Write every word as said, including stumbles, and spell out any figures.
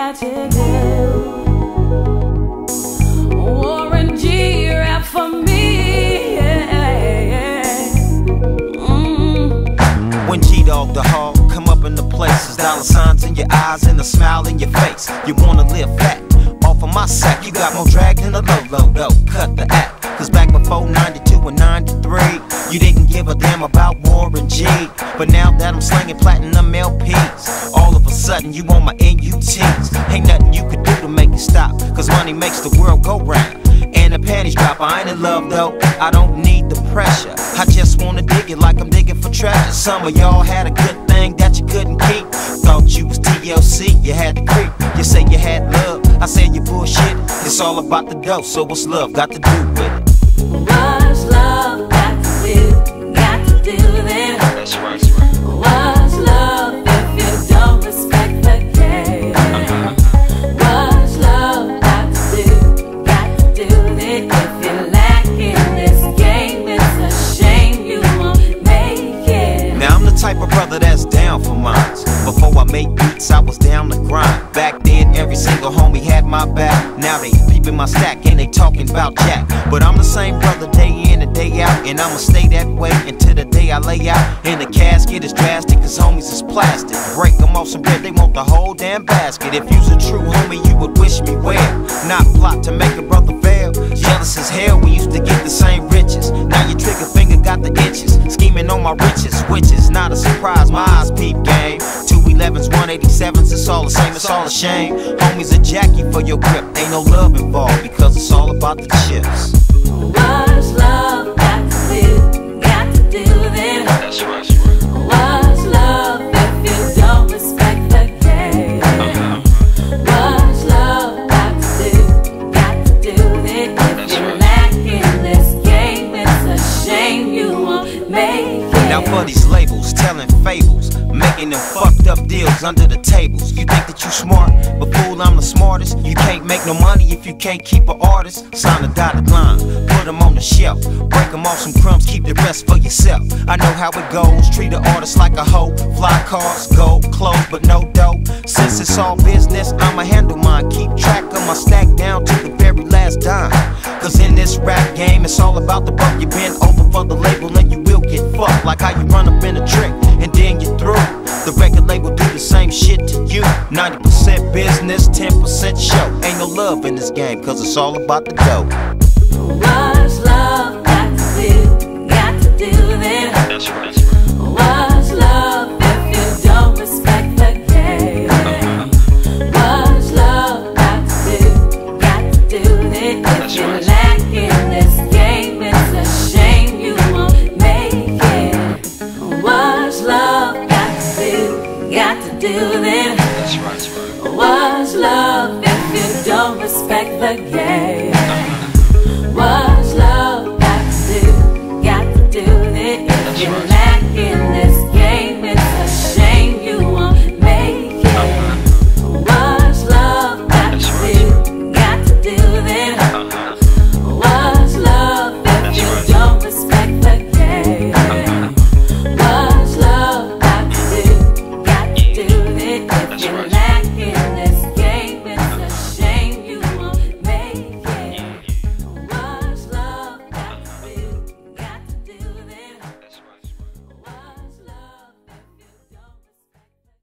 that you do. Warren G, rap for me, yeah. Mm. When G-Dog the Hog come up in the places, dollar signs in your eyes and a smile in your face. You wanna live fat off of my sack. You got more drag than a low-low though. Cut the act, cause back before ninety-two and ninety-three, you didn't give a damn about Warren G. But now that I'm slinging platinum L Ps, all of a sudden you on my N U Ts. Ain't nothing you could do to make it stop, cause money makes the world go round. And the panties drop, I ain't in love though, I don't need the pressure. I just wanna dig it like I'm digging for treasure. Some of y'all had a good thing that you couldn't keep. Thought you was T L C, you had to creep. You say you had love, I said you bullshit. It's all about the dough, so what's love got to do with it? What's love got to do, got to do with it? That's right, that's right. What's love if you don't respect the game? Uh-huh. What's love got to do, got to do with it? If you lack in this game, it's a shame you won't make it. Now I'm the type of brother that's down for mines. Before I made beats, I was down to grind. Back then, every single homie had my back. Now they peeping my stack and they talking about Jack. But I'm the same brother day in and day out, and I'ma stay that way until the day I lay out. And the casket is drastic, cause homies is plastic. Break them off some bread, they want the whole damn basket. If you's a true homie, you would wish me well, not plot to make a brother fail. Jealous as hell, we used to get the same riches. Now your trigger finger got the itches, scheming on my riches, which is not a surprise. My eyes peep game, two elevens, one eighty-sevens, it's all the same, it's all a shame. Homies a Jackie for your grip, ain't no love involved, because it's all about the chips. What's love got to do, got to do with it? That's right, that's right. What's love if you don't respect the game? Uh-huh. What's love got to do, got to do with it? If you lack in this game, it's a shame you won't make it. Now for these labels, telling fables, making them fucked up deals under the tables. You think that you smart, but fool, I'm the smartest. You can't make no money if you can't keep an artist. Sign a dotted line, put them on the shelf, break them off some crumbs, keep the rest for yourself. I know how it goes, treat an artist like a hoe. Fly cars, gold, clothes, but no dough. Since it's all business, I'ma handle mine. Keep track of my stack down to the very last dime. Cause in this rap game, it's all about the buck. You been over for the label and you will get fucked. Like how you run up in a trick and then you're through. The record label do the same shit to you. ninety percent business, ten percent show. Ain't no love in this game, cause it's all about the dough.